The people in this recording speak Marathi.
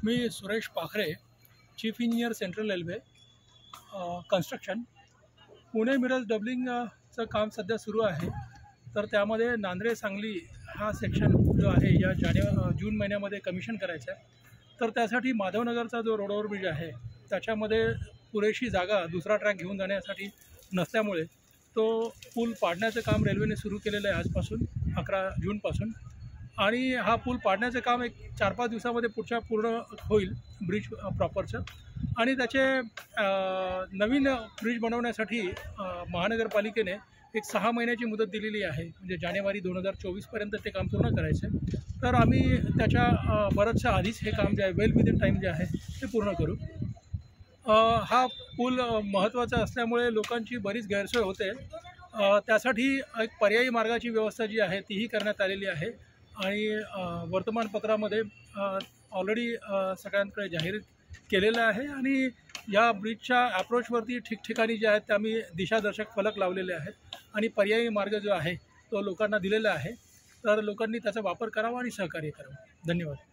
मी Suresh Pakhare, chief engineer central railway construction. Pune Miraj डबलिंगचं काम सध्या सुरू आहे. तर त्यामध्ये नांद्रे सांगली हा सेक्शन जो आहे या जून महिन्यामध्ये कमिशन करायचा आहे. तर त्यासाठी धवनगरचा जो रोडवर ब्रिज आहे त्याच्यामध्ये पुरेशी जागा दुसरा ट्रॅक घेऊन जाण्यासाठी नसल्यामुळे तो पूल पाडण्याचं काम रेल्वेने सुरू केलेलं आहे आजपासून 11 जूनपासून. आणि हा पूल पाडण्याचं काम एक 4-5 दिवसामध्ये पूर्ण होईल ब्रिज प्रॉपरचं. आणि त्याचे नवीन ब्रिज बनवण्यासाठी महानगरपालिकेने एक 6 महिन्याची मुदत दिलेली आहे, म्हणजे जानेवारी 2024पर्यंत ते काम पूर्ण करायचं आहे. तर आम्ही त्याच्या बरंचसं आधीच हे काम जे आहे वेल विदिन टाईम जे आहे ते पूर्ण करू. हा पूल महत्त्वाचा असल्यामुळे लोकांची बरीच गैरसोय होते. त्यासाठी एक पर्यायी मार्गाची व्यवस्था जी आहे तीही करण्यात आलेली आहे. आणि वर्तमानपत्रामध्ये ऑलरेडी सगळ्यांकडे जाहीर केलेलं आहे. आणि या ब्रिजच्या अप्रोचवरती ठिकठिकाणी जे आहेत ते आम्ही दिशादर्शक फलक लावलेले आहेत आणि पर्यायी मार्ग जो आहे तो लोकांना दिलेला आहे. तर लोकांनी त्याचा वापर करावा आणि सहकार्य करावं. धन्यवाद.